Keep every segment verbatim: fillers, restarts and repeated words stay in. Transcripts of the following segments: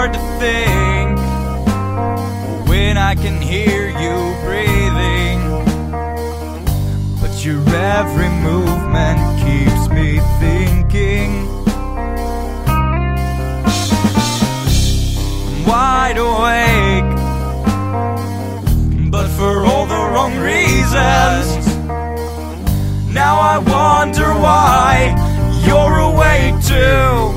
hard to think when I can hear you breathing, but your every movement keeps me thinking. I'm wide awake, but for all the wrong reasons. Now I wonder why you're awake too.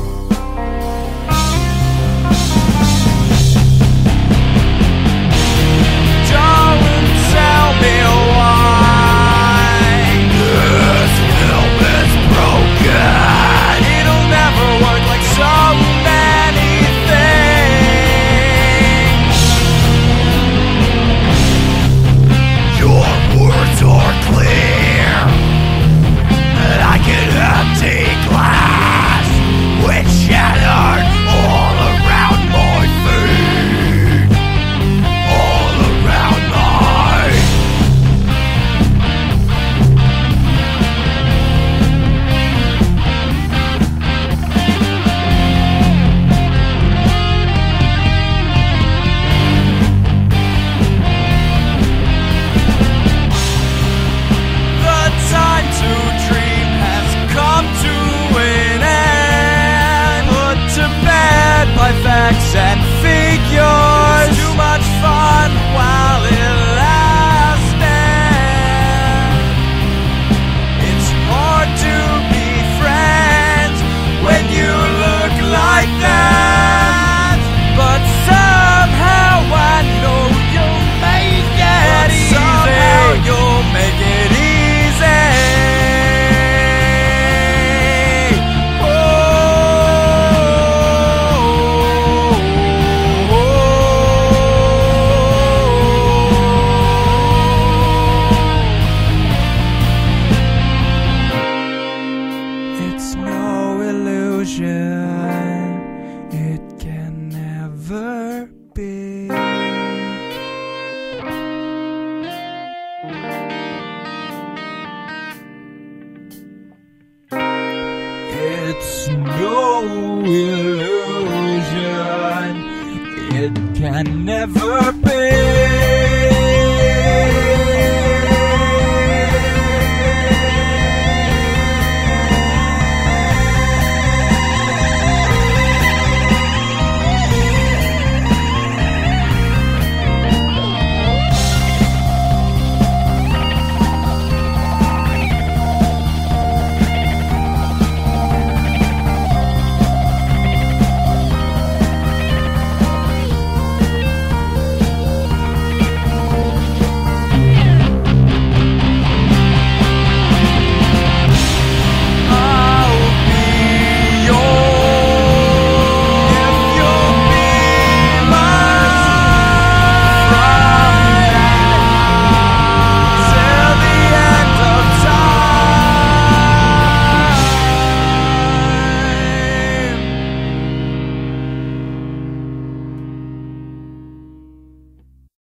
Facts and figures, too much fun while it lasted. It's hard to be friends when you look like that, but somehow I know you'll make it easy. Somehow you'll make it easy. It can never be. It's no illusion. It can never be.